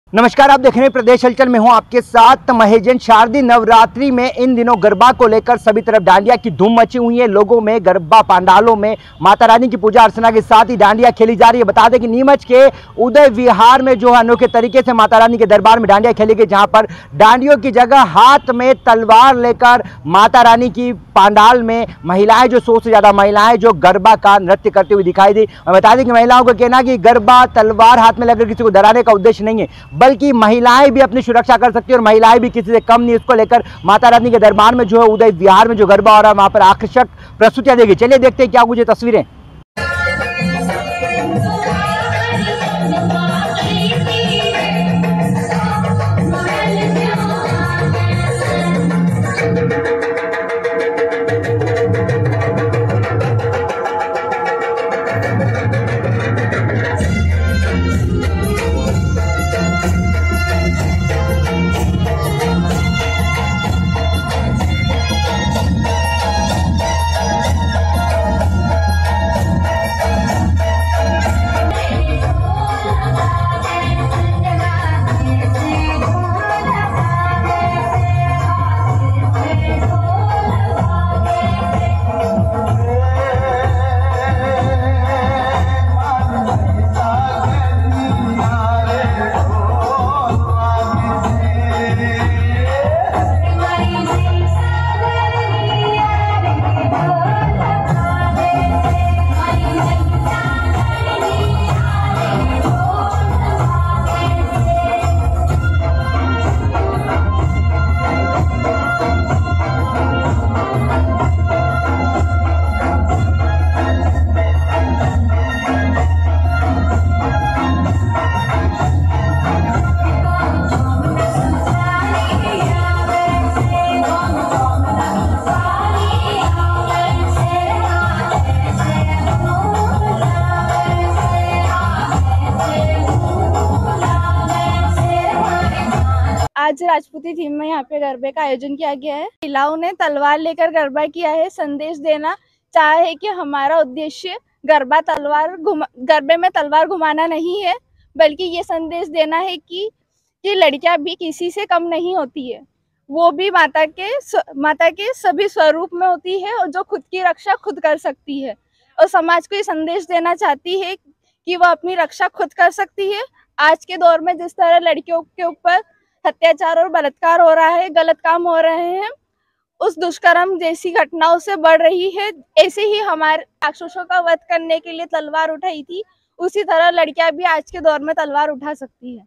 नमस्कार, आप देख रहे हैं प्रदेश हलचल में हूं आपके साथ महेजन। शारदीय नवरात्रि में इन दिनों गरबा को लेकर सभी तरफ डांडिया की धूम मची हुई है। लोगों में गरबा पंडालों में माता रानी की पूजा अर्चना के साथ ही डांडिया खेली जा रही है। बता दें कि नीमच के उदय विहार में जो अनोखे तरीके से माता रानी के दरबार में डांडिया खेली गई, जहां पर डांडियों की जगह हाथ में तलवार लेकर माता रानी की पंडाल में महिलाएं, जो 100 से ज्यादा महिलाएं जो गरबा का नृत्य करते हुए दिखाई दी। और बता दें कि महिलाओं का कहना कि गरबा तलवार हाथ में लेकर किसी को डराने का उद्देश्य नहीं है, बल्कि महिलाएं भी अपनी सुरक्षा कर सकती है और महिलाएं भी किसी से कम नहीं। इसको लेकर माता रानी के दरबार में जो है उदय विहार में जो गरबा हो रहा है, वहां पर आकर्षक प्रस्तुतियां देगी। चलिए देखते हैं क्या कुछ तस्वीरें। आज राजपूती थीम में यहाँ पे गरबे का आयोजन किया गया है। महिलाओं ने तलवार लेकर गरबा किया है। संदेश देना चाहा है कि हमारा उद्देश्य गरबे में तलवार घुमाना नहीं है, बल्कि ये संदेश देना है कि लड़कियां भी किसी से कम नहीं होती है। वो भी माता के सभी स्वरूप में होती है और जो खुद की रक्षा खुद कर सकती है। और समाज को ये संदेश देना चाहती है कि वो अपनी रक्षा खुद कर सकती है। आज के दौर में जिस तरह लड़कियों के ऊपर अत्याचार और बलात्कार हो रहा है, गलत काम हो रहे हैं, उस दुष्कर्म जैसी घटनाओं से बढ़ रही है। ऐसे ही हमारे राक्षसों का वध करने के लिए तलवार उठाई थी, उसी तरह लड़कियां भी आज के दौर में तलवार उठा सकती है।